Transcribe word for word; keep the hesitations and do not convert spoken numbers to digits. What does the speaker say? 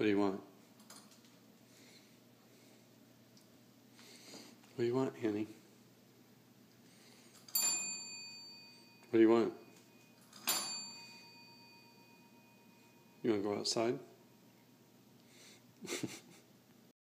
What do you want? What do you want, Annie? What do you want? You want to go outside?